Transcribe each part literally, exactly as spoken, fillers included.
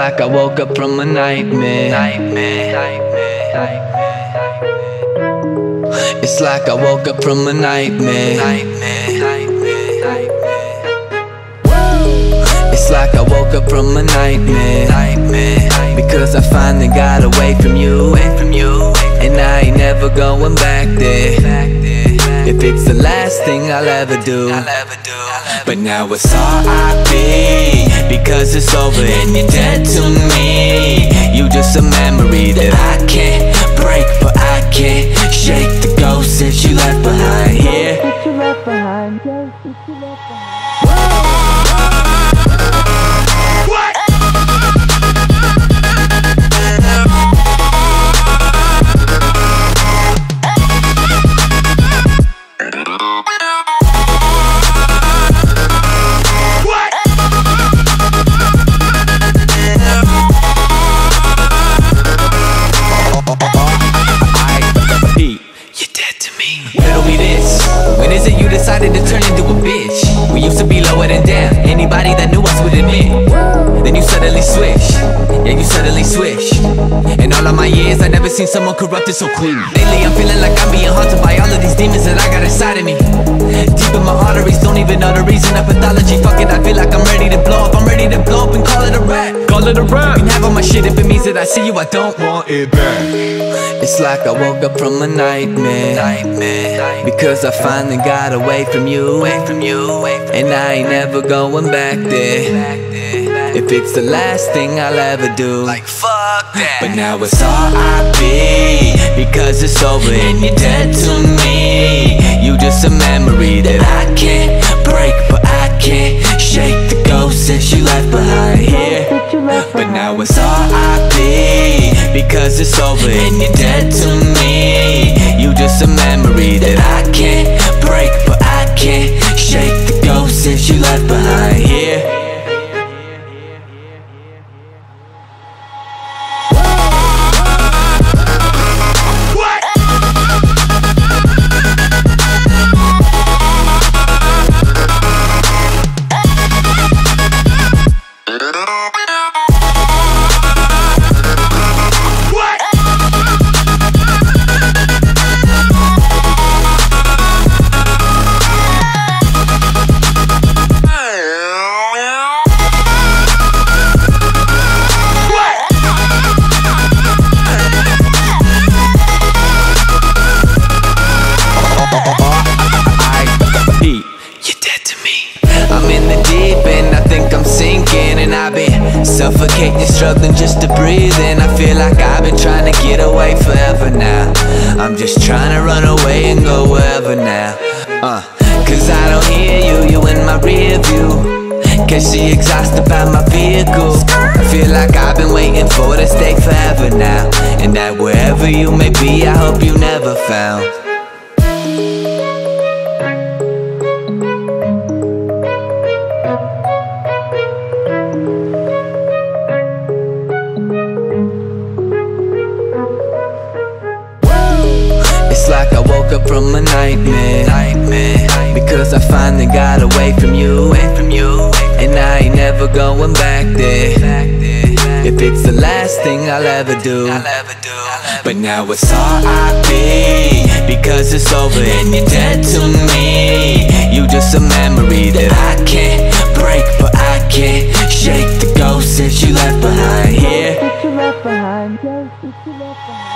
like I woke up from a nightmare. Nightmare. Nightmare. Nightmare. It's like I woke up from a nightmare. Nightmare. Nightmare. Nightmare. It's like I woke up from a nightmare. Nightmare. Because I finally got away from you. Away from you. And I ain't never going back there. If it's the last thing I'll ever do. But now it's R I P because it's over and you're dead to me. You just a memory that I can't break, but I can't shake the ghost that you left behind here. That you left behind, ghost that you left behind. Decided to turn into a bitch. We used to be lower than down. Anybody that knew us would admit. Then you suddenly switch. Yeah, you suddenly switch. In all of my years, I never seen someone corrupted so quick. Lately, I'm feeling like I'm being haunted by all of these demons that I got inside of me. Deep in my arteries, don't even know the reason of pathology. Fuck it, I feel like I'm ready to blow up. I'm ready to blow up and call it a rap. Call it a rap. You can have all my shit if it means that I see you, I don't want it back. It's like I woke up from a nightmare. Nightmare. Because I finally got away from you. Away from you. And I ain't never going back there. If it's the last thing I'll ever do. Like fuck that. But now it's R I P because it's over and you're dead to me. You just a memory that I can't break, but I can't shake the ghost that you left behind here. But now it's R I P because it's over and you're dead to me. You just a memory that I can't break, but I can't shake the ghost that you left behind here. Suffocating, struggling just to breathe. And I feel like I've been trying to get away forever now. I'm just trying to run away and go wherever now. uh, Cause I don't hear you, you in my rear view. Can see exhaust about my vehicle. I feel like I've been waiting for this day forever now. And that wherever you may be, I hope you never found. It's like I woke up from a nightmare. Nightmare. Because I finally got away from you. Away from you. And I ain't never going back there. If it's the last thing I'll ever do. But now it's R I P because it's over and you're dead to me. You just a memory that I can't break, but I can't shake the ghost that you left behind here. That you left behind, ghost that you left behind.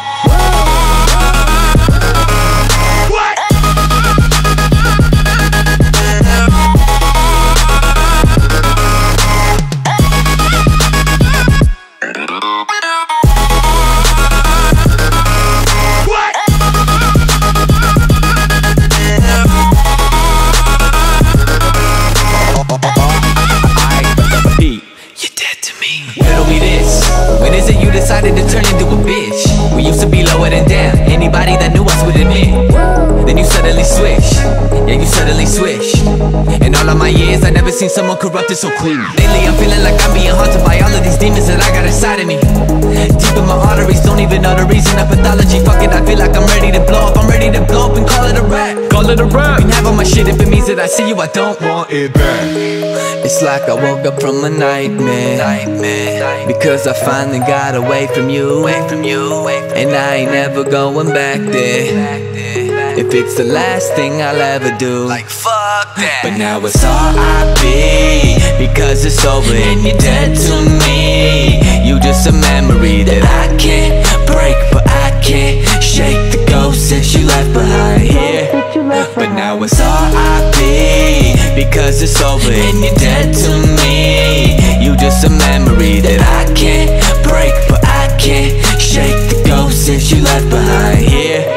Decided to turn into a bitch. We used to be lower than down. Anybody that knew us would admit. Then you suddenly switch. Yeah, you suddenly switch. In all of my years, I never seen someone corrupted so quick. Lately, I'm feeling like I'm being haunted by all of these demons that I got inside of me. Deep in my arteries, don't even even know the reason of pathology. Fuck it, I feel like I'm ready to blow up. I'm ready to blow up and call it a rap. Call it a rap. You can have all my shit if it means that I see you, I don't Want it back. It's like I woke up from a nightmare, nightmare. Because I finally got away from you, away from you, and I ain't never going back there. If it's the last thing I'll ever do, like fuck that. But now it's R I P because it's over and you're dead to me. You just a memory that I can't break, but I can't shake the ghost that you left behind here. But now it's R I P because it's over and you're dead to me. You just a memory that I can't break, but I can't shake the ghost that you left behind here.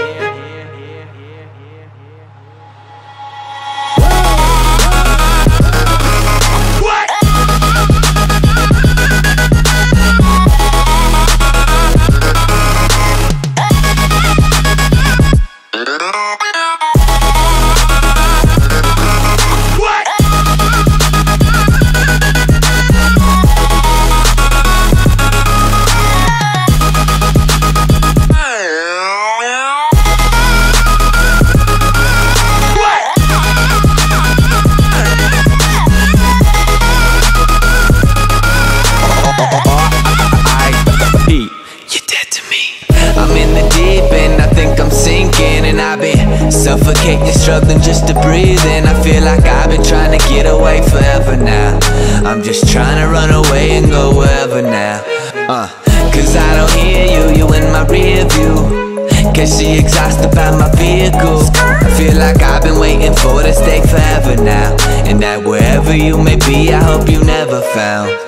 Suffocating, struggling just to breathe in. I feel like I've been trying to get away forever now. I'm just trying to run away and go wherever now. uh, Cause I don't hear you, you in my rear view. Cause she exhausted by my vehicle. I feel like I've been waiting for this day forever now. And that wherever you may be, I hope you never found